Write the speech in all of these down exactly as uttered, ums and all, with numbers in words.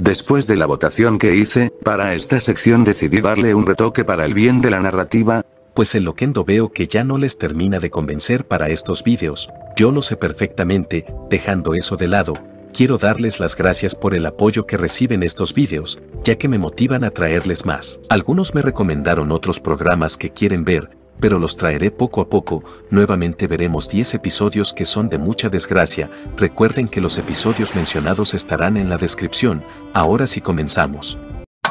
Después de la votación que hice, para esta sección decidí darle un retoque para el bien de la narrativa, pues el loquendo veo que ya no les termina de convencer para estos vídeos. Yo lo sé perfectamente. Dejando eso de lado, quiero darles las gracias por el apoyo que reciben estos vídeos, ya que me motivan a traerles más. Algunos me recomendaron otros programas que quieren ver, pero los traeré poco a poco. Nuevamente veremos diez episodios que son de mucha desgracia. Recuerden que los episodios mencionados estarán en la descripción. Ahora sí comenzamos.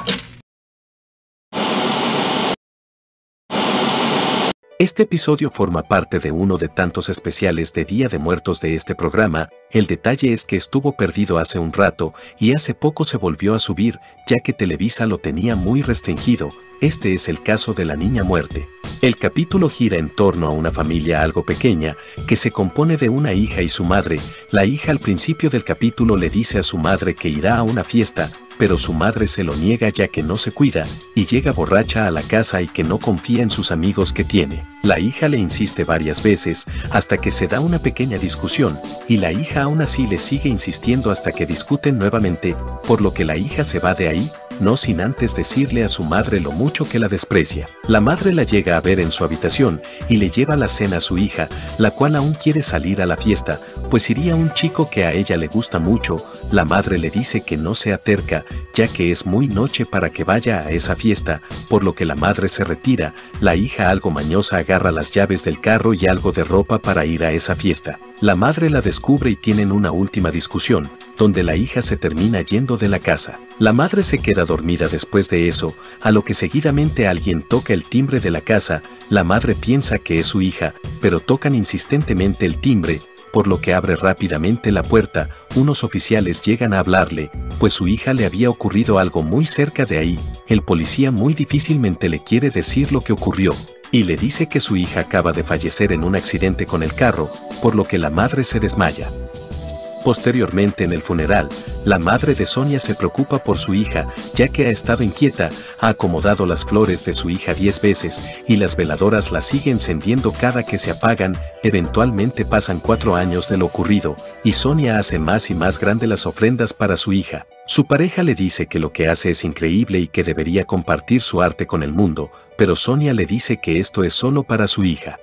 Este episodio forma parte de uno de tantos especiales de Día de Muertos de este programa. El detalle es que estuvo perdido hace un rato y hace poco se volvió a subir, ya que Televisa lo tenía muy restringido. Este es el caso de la niña muerte. El capítulo gira en torno a una familia algo pequeña, que se compone de una hija y su madre. La hija al principio del capítulo le dice a su madre que irá a una fiesta, pero su madre se lo niega ya que no se cuida, y llega borracha a la casa y que no confía en sus amigos que tiene. La hija le insiste varias veces, hasta que se da una pequeña discusión, y la hija aún así le sigue insistiendo hasta que discuten nuevamente, por lo que la hija se va de ahí, no sin antes decirle a su madre lo mucho que la desprecia. La madre la llega a ver en su habitación y le lleva la cena a su hija, la cual aún quiere salir a la fiesta, pues iría un chico que a ella le gusta mucho. La madre le dice que no sea terca, ya que es muy noche para que vaya a esa fiesta, por lo que la madre se retira. La hija algo mañosa agarra las llaves del carro y algo de ropa para ir a esa fiesta. La madre la descubre y tienen una última discusión, donde la hija se termina yendo de la casa. La madre se queda dormida después de eso, a lo que seguidamente alguien toca el timbre de la casa. La madre piensa que es su hija, pero tocan insistentemente el timbre, por lo que abre rápidamente la puerta. Unos oficiales llegan a hablarle, pues su hija le había ocurrido algo muy cerca de ahí. El policía muy difícilmente le quiere decir lo que ocurrió, y le dice que su hija acaba de fallecer en un accidente con el carro, por lo que la madre se desmaya. Posteriormente en el funeral, la madre de Sonia se preocupa por su hija, ya que ha estado inquieta, ha acomodado las flores de su hija diez veces, y las veladoras las sigue encendiendo cada que se apagan. Eventualmente pasan cuatro años de lo ocurrido, y Sonia hace más y más grandes las ofrendas para su hija. Su pareja le dice que lo que hace es increíble y que debería compartir su arte con el mundo, pero Sonia le dice que esto es solo para su hija.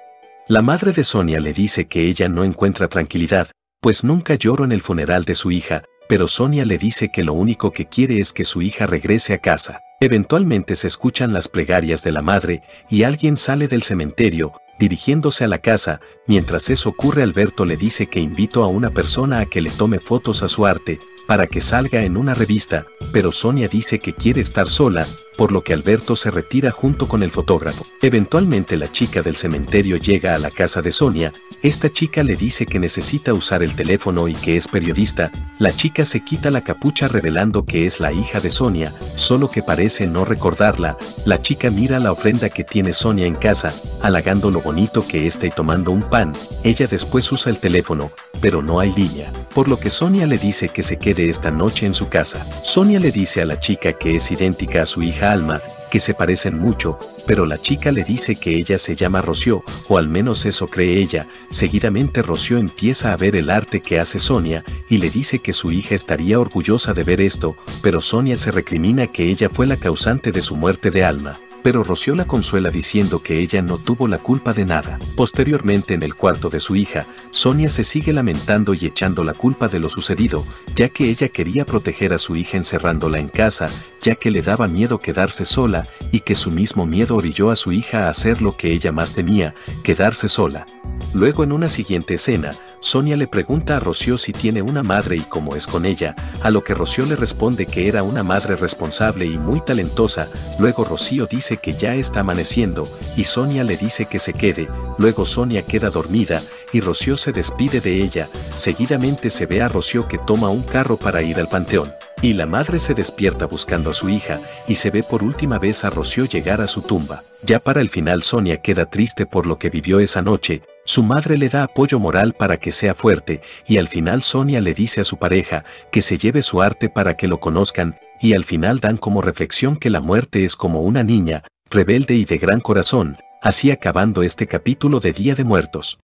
La madre de Sonia le dice que ella no encuentra tranquilidad, pues nunca lloró en el funeral de su hija, pero Sonia le dice que lo único que quiere es que su hija regrese a casa. Eventualmente se escuchan las plegarias de la madre y alguien sale del cementerio, dirigiéndose a la casa. Mientras eso ocurre, Alberto le dice que invitó a una persona a que le tome fotos a su arte, para que salga en una revista, pero Sonia dice que quiere estar sola, por lo que Alberto se retira junto con el fotógrafo. Eventualmente la chica del cementerio llega a la casa de Sonia. Esta chica le dice que necesita usar el teléfono y que es periodista. La chica se quita la capucha revelando que es la hija de Sonia, solo que parece no recordarla. La chica mira la ofrenda que tiene Sonia en casa, halagando lo bonito que está y tomando un pan. Ella después usa el teléfono, pero no hay línea, por lo que Sonia le dice que se quede esta noche en su casa. Sonia le dice a la chica que es idéntica a su hija Alma, que se parecen mucho, pero la chica le dice que ella se llama Rocío, o al menos eso cree ella. Seguidamente Rocío empieza a ver el arte que hace Sonia, y le dice que su hija estaría orgullosa de ver esto, pero Sonia se recrimina que ella fue la causante de su muerte de Alma. Pero Rocío la consuela diciendo que ella no tuvo la culpa de nada. Posteriormente en el cuarto de su hija, Sonia se sigue lamentando y echando la culpa de lo sucedido, ya que ella quería proteger a su hija encerrándola en casa, ya que le daba miedo quedarse sola, y que su mismo miedo orilló a su hija a hacer lo que ella más temía, quedarse sola. Luego en una siguiente escena, Sonia le pregunta a Rocío si tiene una madre y cómo es con ella, a lo que Rocío le responde que era una madre responsable y muy talentosa. Luego Rocío dice que ya está amaneciendo, y Sonia le dice que se quede. Luego Sonia queda dormida, y Rocío se despide de ella. Seguidamente se ve a Rocío que toma un carro para ir al panteón, y la madre se despierta buscando a su hija, y se ve por última vez a Rocío llegar a su tumba. Ya para el final Sonia queda triste por lo que vivió esa noche. Su madre le da apoyo moral para que sea fuerte, y al final Sonia le dice a su pareja que se lleve su arte para que lo conozcan, y al final dan como reflexión que la muerte es como una niña, rebelde y de gran corazón. Así acabando este capítulo de Día de Muertos.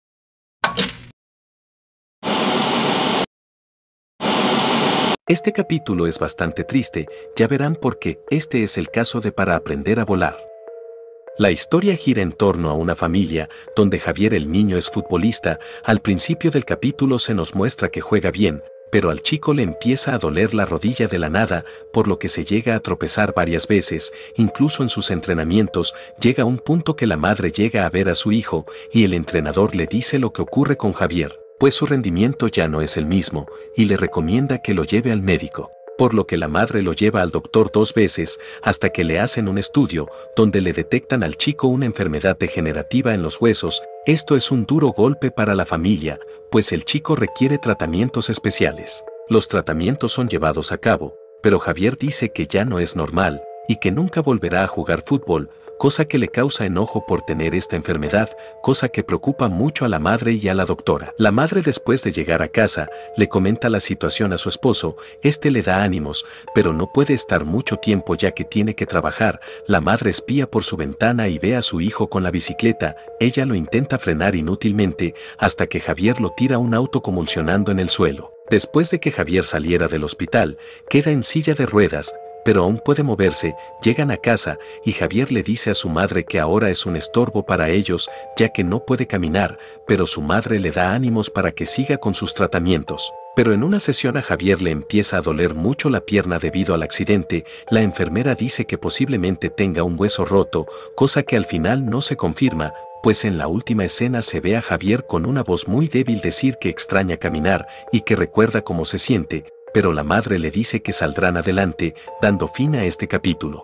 Este capítulo es bastante triste, ya verán por qué. Este es el caso de Para aprender a volar. La historia gira en torno a una familia, donde Javier el niño es futbolista. Al principio del capítulo se nos muestra que juega bien, pero al chico le empieza a doler la rodilla de la nada, por lo que se llega a tropezar varias veces. Incluso en sus entrenamientos llega un punto que la madre llega a ver a su hijo, y el entrenador le dice lo que ocurre con Javier, pues su rendimiento ya no es el mismo, y le recomienda que lo lleve al médico. Por lo que la madre lo lleva al doctor dos veces, hasta que le hacen un estudio, donde le detectan al chico una enfermedad degenerativa en los huesos. Esto es un duro golpe para la familia, pues el chico requiere tratamientos especiales. Los tratamientos son llevados a cabo, pero Javier dice que ya no es normal, y que nunca volverá a jugar fútbol, cosa que le causa enojo por tener esta enfermedad, cosa que preocupa mucho a la madre y a la doctora. La madre, después de llegar a casa, le comenta la situación a su esposo. Este le da ánimos, pero no puede estar mucho tiempo ya que tiene que trabajar. La madre espía por su ventana y ve a su hijo con la bicicleta. Ella lo intenta frenar inútilmente, hasta que Javier lo tira a un auto convulsionando en el suelo. Después de que Javier saliera del hospital, queda en silla de ruedas, pero aún puede moverse. Llegan a casa y Javier le dice a su madre que ahora es un estorbo para ellos, ya que no puede caminar, pero su madre le da ánimos para que siga con sus tratamientos. Pero en una sesión a Javier le empieza a doler mucho la pierna debido al accidente. La enfermera dice que posiblemente tenga un hueso roto, cosa que al final no se confirma, pues en la última escena se ve a Javier con una voz muy débil decir que extraña caminar y que recuerda cómo se siente, pero la madre le dice que saldrán adelante, dando fin a este capítulo.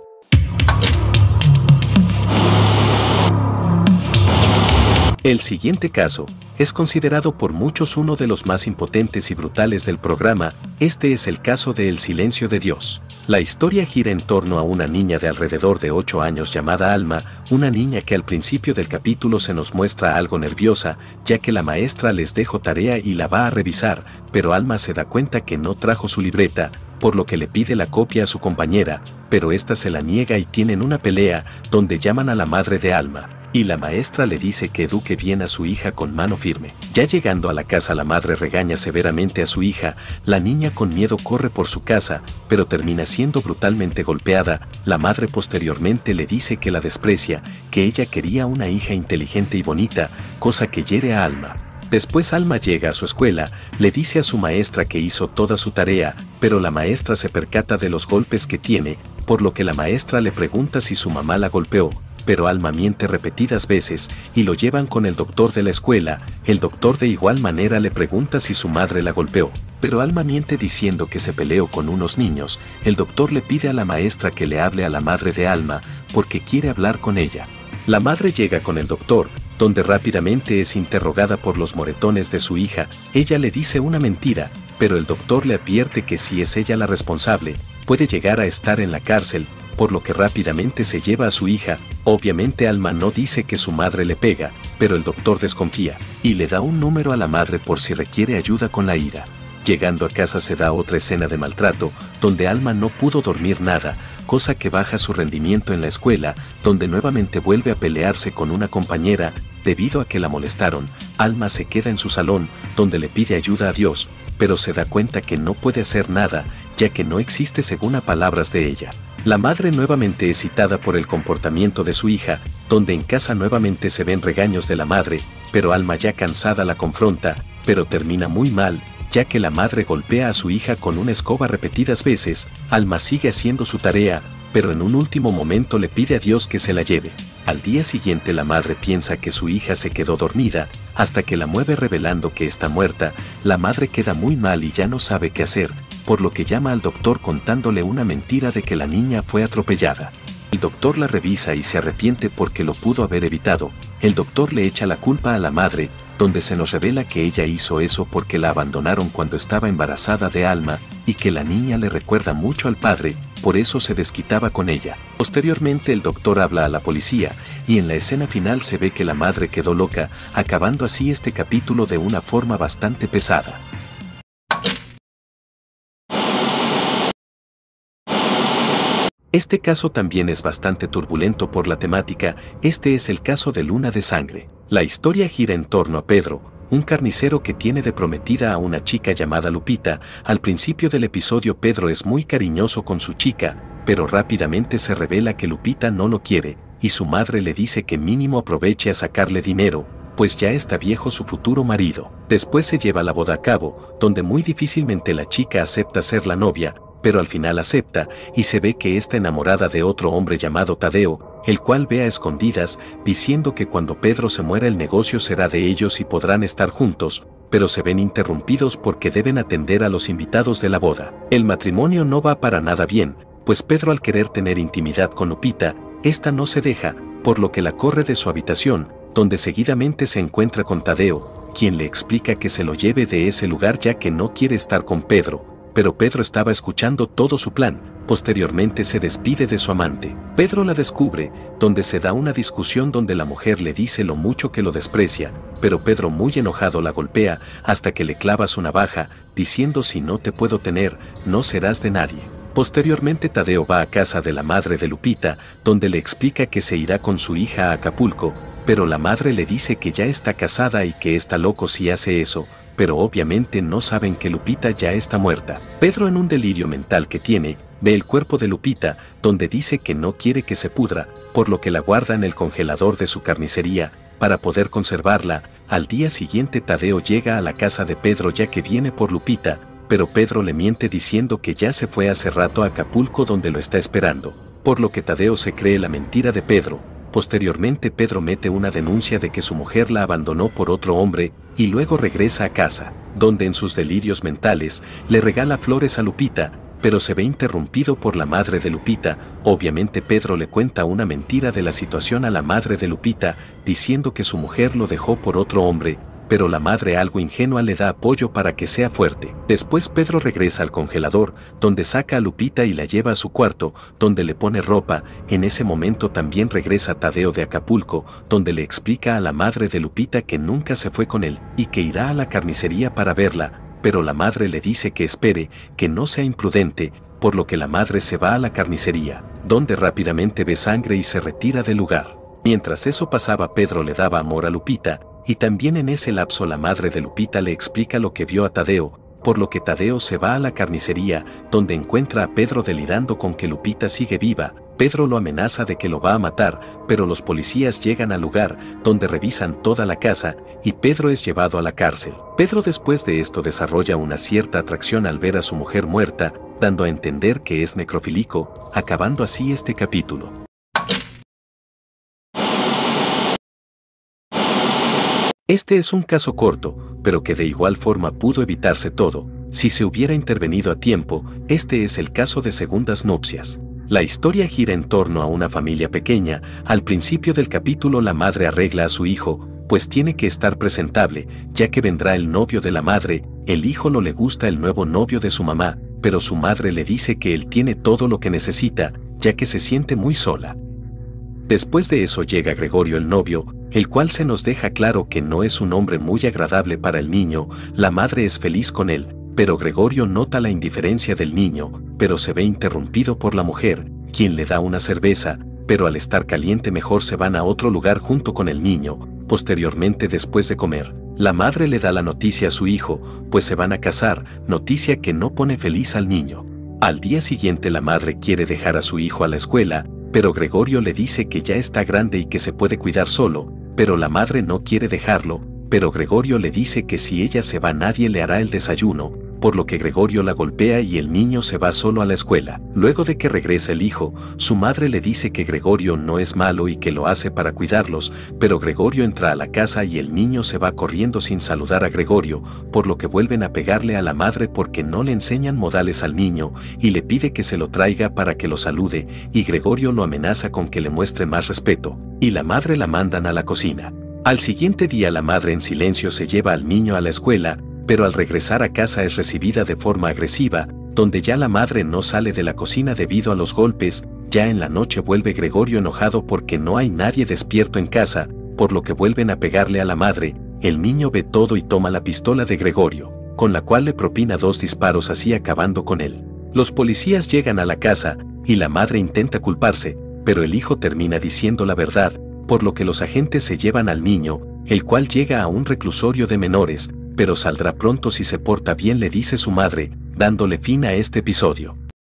El siguiente caso es considerado por muchos uno de los más impotentes y brutales del programa. Este es el caso de El silencio de Dios. La historia gira en torno a una niña de alrededor de ocho años llamada Alma, una niña que al principio del capítulo se nos muestra algo nerviosa, ya que la maestra les dejó tarea y la va a revisar, pero Alma se da cuenta que no trajo su libreta, por lo que le pide la copia a su compañera, pero esta se la niega y tienen una pelea, donde llaman a la madre de Alma, y la maestra le dice que eduque bien a su hija con mano firme. Ya llegando a la casa, la madre regaña severamente a su hija. La niña con miedo corre por su casa, pero termina siendo brutalmente golpeada. La madre posteriormente le dice que la desprecia, que ella quería una hija inteligente y bonita, cosa que hiere a Alma. Después Alma llega a su escuela, le dice a su maestra que hizo toda su tarea, pero la maestra se percata de los golpes que tiene, por lo que la maestra le pregunta si su mamá la golpeó, pero Alma miente repetidas veces y lo llevan con el doctor de la escuela. El doctor de igual manera le pregunta si su madre la golpeó, pero Alma miente diciendo que se peleó con unos niños. El doctor le pide a la maestra que le hable a la madre de Alma, porque quiere hablar con ella. La madre llega con el doctor, donde rápidamente es interrogada por los moretones de su hija. Ella le dice una mentira, pero el doctor le advierte que si es ella la responsable, puede llegar a estar en la cárcel, por lo que rápidamente se lleva a su hija. Obviamente Alma no dice que su madre le pega, pero el doctor desconfía, y le da un número a la madre por si requiere ayuda con la ira. Llegando a casa se da otra escena de maltrato, donde Alma no pudo dormir nada, cosa que baja su rendimiento en la escuela, donde nuevamente vuelve a pelearse con una compañera. Debido a que la molestaron, Alma se queda en su salón, donde le pide ayuda a Dios, pero se da cuenta que no puede hacer nada, ya que no existe según a palabras de ella. La madre nuevamente es citada por el comportamiento de su hija, donde en casa nuevamente se ven regaños de la madre, pero Alma ya cansada la confronta, pero termina muy mal, ya que la madre golpea a su hija con una escoba repetidas veces. Alma sigue haciendo su tarea, pero en un último momento le pide a Dios que se la lleve. Al día siguiente la madre piensa que su hija se quedó dormida, hasta que la mueve revelando que está muerta. La madre queda muy mal y ya no sabe qué hacer, por lo que llama al doctor contándole una mentira de que la niña fue atropellada. El doctor la revisa y se arrepiente porque lo pudo haber evitado. El doctor le echa la culpa a la madre, donde se nos revela que ella hizo eso porque la abandonaron cuando estaba embarazada de Alma, y que la niña le recuerda mucho al padre, por eso se desquitaba con ella. Posteriormente el doctor habla a la policía, y en la escena final se ve que la madre quedó loca, acabando así este capítulo de una forma bastante pesada. Este caso también es bastante turbulento por la temática. Este es el caso de Luna de Sangre. La historia gira en torno a Pedro, un carnicero que tiene de prometida a una chica llamada Lupita. Al principio del episodio Pedro es muy cariñoso con su chica, pero rápidamente se revela que Lupita no lo quiere, y su madre le dice que mínimo aproveche a sacarle dinero, pues ya está viejo su futuro marido. Después se lleva la boda a cabo, donde muy difícilmente la chica acepta ser la novia, pero al final acepta, y se ve que está enamorada de otro hombre llamado Tadeo, el cual ve a escondidas, diciendo que cuando Pedro se muera el negocio será de ellos y podrán estar juntos, pero se ven interrumpidos porque deben atender a los invitados de la boda. El matrimonio no va para nada bien, pues Pedro al querer tener intimidad con Lupita, esta no se deja, por lo que la corre de su habitación, donde seguidamente se encuentra con Tadeo, quien le explica que se lo lleve de ese lugar ya que no quiere estar con Pedro. Pero Pedro estaba escuchando todo su plan. Posteriormente se despide de su amante. Pedro la descubre, donde se da una discusión donde la mujer le dice lo mucho que lo desprecia, pero Pedro muy enojado la golpea hasta que le clava su navaja, diciendo si no te puedo tener, no serás de nadie. Posteriormente Tadeo va a casa de la madre de Lupita, donde le explica que se irá con su hija a Acapulco, pero la madre le dice que ya está casada y que está loco si hace eso, pero obviamente no saben que Lupita ya está muerta. Pedro, en un delirio mental que tiene, ve el cuerpo de Lupita, donde dice que no quiere que se pudra, por lo que la guarda en el congelador de su carnicería, para poder conservarla. Al día siguiente Tadeo llega a la casa de Pedro ya que viene por Lupita, pero Pedro le miente diciendo que ya se fue hace rato a Acapulco donde lo está esperando, por lo que Tadeo se cree la mentira de Pedro. Posteriormente Pedro mete una denuncia de que su mujer la abandonó por otro hombre, y luego regresa a casa, donde en sus delirios mentales le regala flores a Lupita, pero se ve interrumpido por la madre de Lupita. Obviamente Pedro le cuenta una mentira de la situación a la madre de Lupita, diciendo que su mujer lo dejó por otro hombre, pero la madre algo ingenua le da apoyo para que sea fuerte. Después Pedro regresa al congelador, donde saca a Lupita y la lleva a su cuarto, donde le pone ropa. En ese momento también regresa Tadeo de Acapulco, donde le explica a la madre de Lupita que nunca se fue con él, y que irá a la carnicería para verla, pero la madre le dice que espere, que no sea imprudente, por lo que la madre se va a la carnicería, donde rápidamente ve sangre y se retira del lugar. Mientras eso pasaba, Pedro le daba amor a Lupita, y también en ese lapso la madre de Lupita le explica lo que vio a Tadeo, por lo que Tadeo se va a la carnicería, donde encuentra a Pedro delirando con que Lupita sigue viva. Pedro lo amenaza de que lo va a matar, pero los policías llegan al lugar, donde revisan toda la casa, y Pedro es llevado a la cárcel. Pedro después de esto desarrolla una cierta atracción al ver a su mujer muerta, dando a entender que es necrofílico, acabando así este capítulo. Este es un caso corto, pero que de igual forma pudo evitarse todo, si se hubiera intervenido a tiempo. Este es el caso de Segundas Nupcias. La historia gira en torno a una familia pequeña. Al principio del capítulo la madre arregla a su hijo, pues tiene que estar presentable, ya que vendrá el novio de la madre. El hijo no le gusta el nuevo novio de su mamá, pero su madre le dice que él tiene todo lo que necesita, ya que se siente muy sola. Después de eso llega Gregorio el novio, el cual se nos deja claro que no es un hombre muy agradable para el niño. La madre es feliz con él, pero Gregorio nota la indiferencia del niño, pero se ve interrumpido por la mujer, quien le da una cerveza, pero al estar caliente mejor se van a otro lugar junto con el niño. Posteriormente, después de comer, la madre le da la noticia a su hijo, pues se van a casar, noticia que no pone feliz al niño. Al día siguiente la madre quiere dejar a su hijo a la escuela, pero Gregorio le dice que ya está grande y que se puede cuidar solo, pero la madre no quiere dejarlo, pero Gregorio le dice que si ella se va nadie le hará el desayuno, por lo que Gregorio la golpea y el niño se va solo a la escuela. Luego de que regresa el hijo, su madre le dice que Gregorio no es malo y que lo hace para cuidarlos, pero Gregorio entra a la casa y el niño se va corriendo sin saludar a Gregorio, por lo que vuelven a pegarle a la madre porque no le enseñan modales al niño, y le pide que se lo traiga para que lo salude, y Gregorio lo amenaza con que le muestre más respeto, y la madre la mandan a la cocina. Al siguiente día la madre en silencio se lleva al niño a la escuela, pero al regresar a casa es recibida de forma agresiva, donde ya la madre no sale de la cocina debido a los golpes. Ya en la noche vuelve Gregorio enojado porque no hay nadie despierto en casa, por lo que vuelven a pegarle a la madre. El niño ve todo y toma la pistola de Gregorio, con la cual le propina dos disparos, así acabando con él. Los policías llegan a la casa, y la madre intenta culparse, pero el hijo termina diciendo la verdad, por lo que los agentes se llevan al niño. el cual llega a un reclusorio de menores, pero saldrá pronto si se porta bien, le dice su madre, dándole fin a este episodio.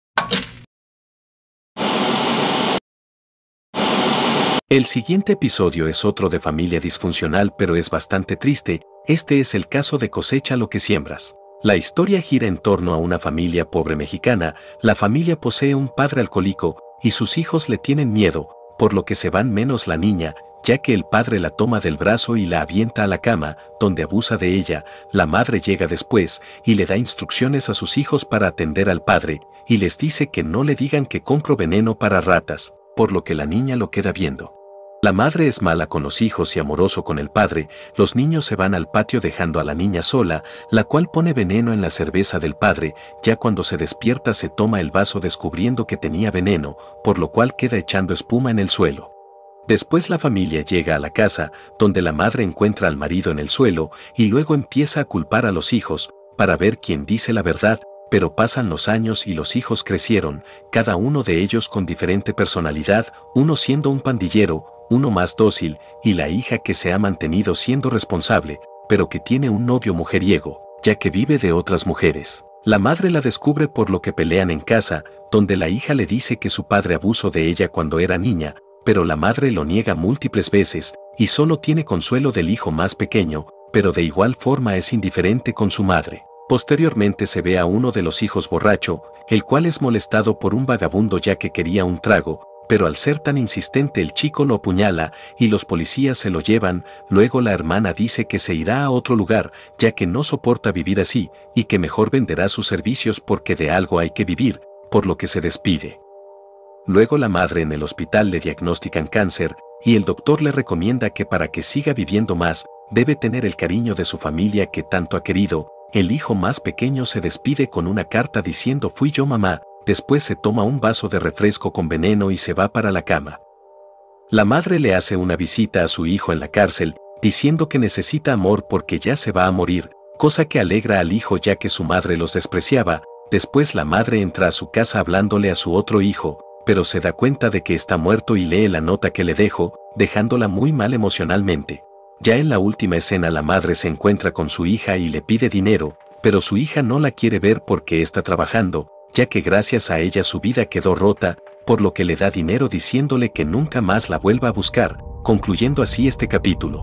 El siguiente episodio es otro de familia disfuncional, pero es bastante triste. Este es el caso de Cosecha lo que siembras. La historia gira en torno a una familia pobre mexicana. La familia posee un padre alcohólico y sus hijos le tienen miedo, por lo que se van menos la niña, ya que el padre la toma del brazo y la avienta a la cama, donde abusa de ella. La madre llega después y le da instrucciones a sus hijos para atender al padre, y les dice que no le digan que compro veneno para ratas, por lo que la niña lo queda viendo. La madre es mala con los hijos y amoroso con el padre. Los niños se van al patio dejando a la niña sola, la cual pone veneno en la cerveza del padre. Ya cuando se despierta se toma el vaso descubriendo que tenía veneno, por lo cual queda echando espuma en el suelo. Después la familia llega a la casa, donde la madre encuentra al marido en el suelo y luego empieza a culpar a los hijos, para ver quién dice la verdad. Pero pasan los años y los hijos crecieron, cada uno de ellos con diferente personalidad, uno siendo un pandillero, uno más dócil, y la hija que se ha mantenido siendo responsable, pero que tiene un novio mujeriego, ya que vive de otras mujeres. La madre la descubre por lo que pelean en casa, donde la hija le dice que su padre abusó de ella cuando era niña, pero la madre lo niega múltiples veces, y solo tiene consuelo del hijo más pequeño, pero de igual forma es indiferente con su madre. Posteriormente se ve a uno de los hijos borracho, el cual es molestado por un vagabundo ya que quería un trago, pero al ser tan insistente el chico lo apuñala y los policías se lo llevan. Luego la hermana dice que se irá a otro lugar, ya que no soporta vivir así, y que mejor venderá sus servicios porque de algo hay que vivir, por lo que se despide. Luego la madre en el hospital le diagnostican cáncer, y el doctor le recomienda que para que siga viviendo más, debe tener el cariño de su familia que tanto ha querido. El hijo más pequeño se despide con una carta diciendo fui yo mamá, después se toma un vaso de refresco con veneno y se va para la cama. La madre le hace una visita a su hijo en la cárcel, diciendo que necesita amor porque ya se va a morir, cosa que alegra al hijo ya que su madre los despreciaba. Después la madre entra a su casa hablándole a su otro hijo, pero se da cuenta de que está muerto y lee la nota que le dejó, dejándola muy mal emocionalmente. Ya en la última escena la madre se encuentra con su hija y le pide dinero, pero su hija no la quiere ver porque está trabajando, ya que gracias a ella su vida quedó rota, por lo que le da dinero diciéndole que nunca más la vuelva a buscar, concluyendo así este capítulo.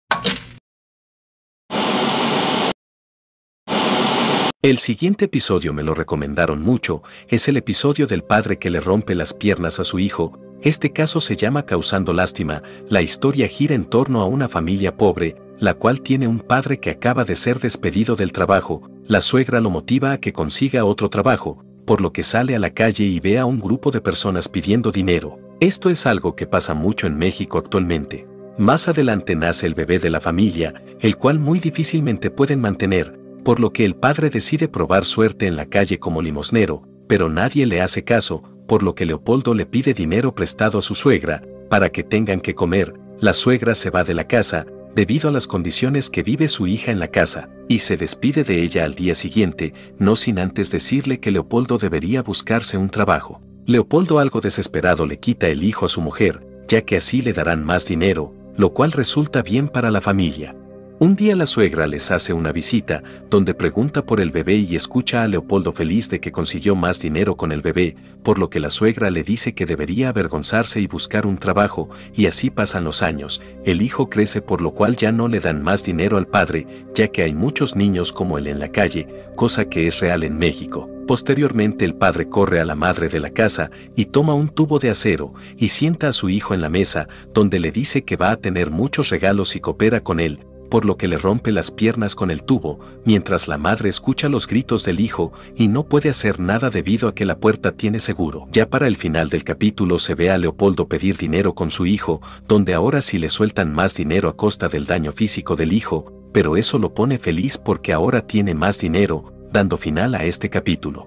El siguiente episodio me lo recomendaron mucho, es el episodio del padre que le rompe las piernas a su hijo. Este caso se llama Causando Lástima. La historia gira en torno a una familia pobre, la cual tiene un padre que acaba de ser despedido del trabajo. La suegra lo motiva a que consiga otro trabajo, por lo que sale a la calle y ve a un grupo de personas pidiendo dinero. Esto es algo que pasa mucho en México actualmente. Más adelante nace el bebé de la familia, el cual muy difícilmente pueden mantener, por lo que el padre decide probar suerte en la calle como limosnero, pero nadie le hace caso, por lo que Leopoldo le pide dinero prestado a su suegra, para que tengan que comer. La suegra se va de la casa, debido a las condiciones que vive su hija en la casa, y se despide de ella al día siguiente, no sin antes decirle que Leopoldo debería buscarse un trabajo. Leopoldo, algo desesperado, le quita el hijo a su mujer, ya que así le darán más dinero, lo cual resulta bien para la familia. Un día la suegra les hace una visita, donde pregunta por el bebé y escucha a Leopoldo feliz de que consiguió más dinero con el bebé, por lo que la suegra le dice que debería avergonzarse y buscar un trabajo, y así pasan los años. El hijo crece, por lo cual ya no le dan más dinero al padre, ya que hay muchos niños como él en la calle, cosa que es real en México. Posteriormente el padre corre a la madre de la casa y toma un tubo de acero y sienta a su hijo en la mesa, donde le dice que va a tener muchos regalos y coopera con él, por lo que le rompe las piernas con el tubo, mientras la madre escucha los gritos del hijo y no puede hacer nada debido a que la puerta tiene seguro. Ya para el final del capítulo se ve a Leopoldo pedir dinero con su hijo, donde ahora sí le sueltan más dinero a costa del daño físico del hijo, pero eso lo pone feliz porque ahora tiene más dinero, dando final a este capítulo.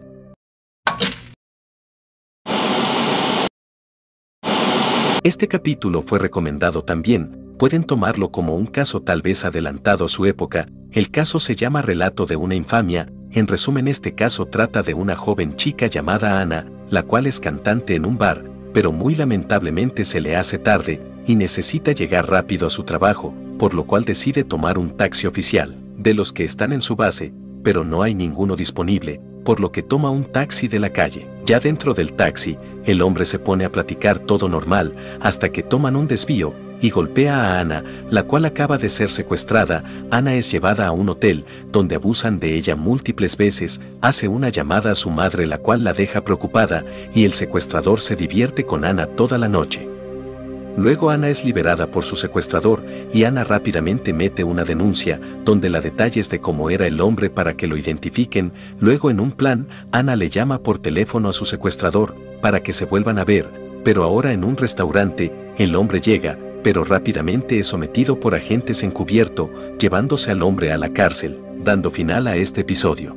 Este capítulo fue recomendado también. Pueden tomarlo como un caso tal vez adelantado a su época. El caso se llama Relato de una infamia. En resumen, este caso trata de una joven chica llamada Ana, la cual es cantante en un bar, pero muy lamentablemente se le hace tarde y necesita llegar rápido a su trabajo, por lo cual decide tomar un taxi oficial, de los que están en su base, pero no hay ninguno disponible, por lo que toma un taxi de la calle. Ya dentro del taxi, el hombre se pone a platicar todo normal, hasta que toman un desvío, y golpea a Ana, la cual acaba de ser secuestrada. Ana es llevada a un hotel, donde abusan de ella múltiples veces, hace una llamada a su madre la cual la deja preocupada, y el secuestrador se divierte con Ana toda la noche. Luego Ana es liberada por su secuestrador, y Ana rápidamente mete una denuncia, donde la detalles de cómo era el hombre para que lo identifiquen. Luego en un plan, Ana le llama por teléfono a su secuestrador, para que se vuelvan a ver, pero ahora en un restaurante, el hombre llega, pero rápidamente es sometido por agentes encubierto, llevándose al hombre a la cárcel, dando final a este episodio.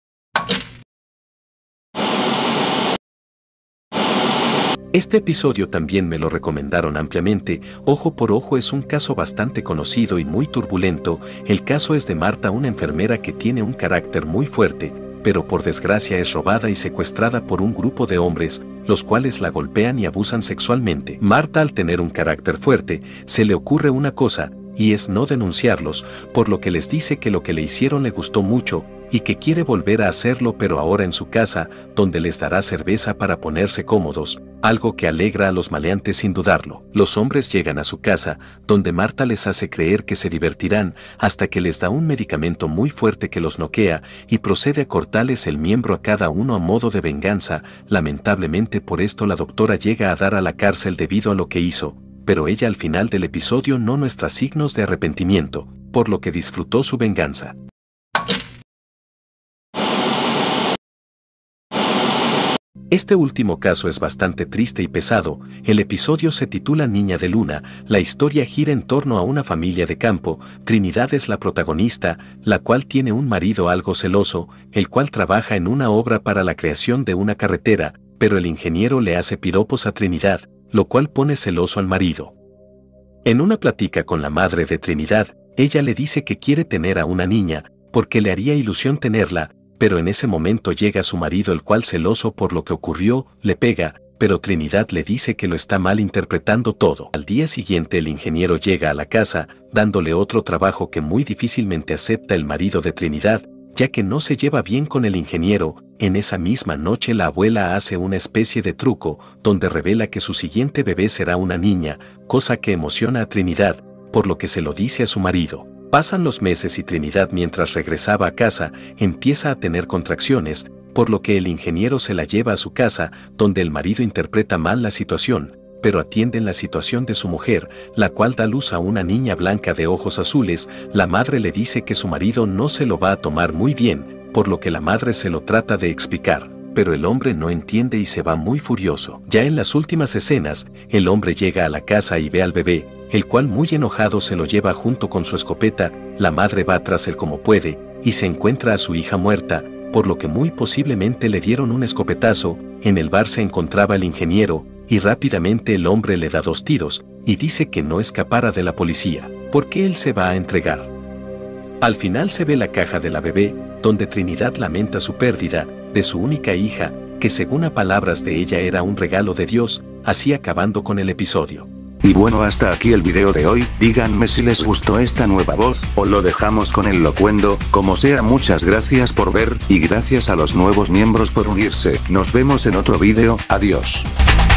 Este episodio también me lo recomendaron ampliamente. Ojo por Ojo es un caso bastante conocido y muy turbulento. El caso es de Marta, una enfermera que tiene un carácter muy fuerte, pero por desgracia es robada y secuestrada por un grupo de hombres, los cuales la golpean y abusan sexualmente. Marta, al tener un carácter fuerte, se le ocurre una cosa, y es no denunciarlos, por lo que les dice que lo que le hicieron le gustó mucho, y que quiere volver a hacerlo, pero ahora en su casa, donde les dará cerveza para ponerse cómodos, algo que alegra a los maleantes sin dudarlo. Los hombres llegan a su casa, donde Marta les hace creer que se divertirán, hasta que les da un medicamento muy fuerte que los noquea, y procede a cortarles el miembro a cada uno a modo de venganza. Lamentablemente por esto la doctora llega a dar a la cárcel debido a lo que hizo, pero ella al final del episodio no muestra signos de arrepentimiento, por lo que disfrutó su venganza. Este último caso es bastante triste y pesado. El episodio se titula Niña de Luna. La historia gira en torno a una familia de campo. Trinidad es la protagonista, la cual tiene un marido algo celoso, el cual trabaja en una obra para la creación de una carretera, pero el ingeniero le hace piropos a Trinidad, lo cual pone celoso al marido. En una plática con la madre de Trinidad, ella le dice que quiere tener a una niña, porque le haría ilusión tenerla, pero en ese momento llega su marido, el cual, celoso por lo que ocurrió, le pega, pero Trinidad le dice que lo está mal interpretando todo. Al día siguiente el ingeniero llega a la casa, dándole otro trabajo que muy difícilmente acepta el marido de Trinidad, ya que no se lleva bien con el ingeniero. En esa misma noche la abuela hace una especie de truco, donde revela que su siguiente bebé será una niña, cosa que emociona a Trinidad, por lo que se lo dice a su marido. Pasan los meses y Trinidad, mientras regresaba a casa, empieza a tener contracciones, por lo que el ingeniero se la lleva a su casa, donde el marido interpreta mal la situación, pero atienden la situación de su mujer, la cual da luz a una niña blanca de ojos azules. La madre le dice que su marido no se lo va a tomar muy bien, por lo que la madre se lo trata de explicar, pero el hombre no entiende y se va muy furioso. Ya en las últimas escenas, el hombre llega a la casa y ve al bebé, el cual muy enojado se lo lleva junto con su escopeta. La madre va tras él como puede, y se encuentra a su hija muerta, por lo que muy posiblemente le dieron un escopetazo. En el bar se encontraba el ingeniero, y rápidamente el hombre le da dos tiros, y dice que no escapara de la policía, porque él se va a entregar. Al final se ve la caja de la bebé, donde Trinidad lamenta su pérdida de su única hija, que según a palabras de ella era un regalo de Dios, así acabando con el episodio. Y bueno, hasta aquí el video de hoy. Díganme si les gustó esta nueva voz, o lo dejamos con el locuendo. Como sea, muchas gracias por ver, y gracias a los nuevos miembros por unirse. Nos vemos en otro video. Adiós.